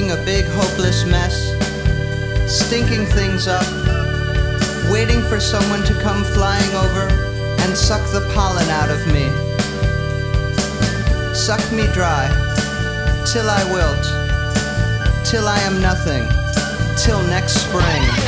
making a big hopeless mess, stinking things up, waiting for someone to come flying over and suck the pollen out of me. Suck me dry, till I wilt, till I am nothing, till next spring.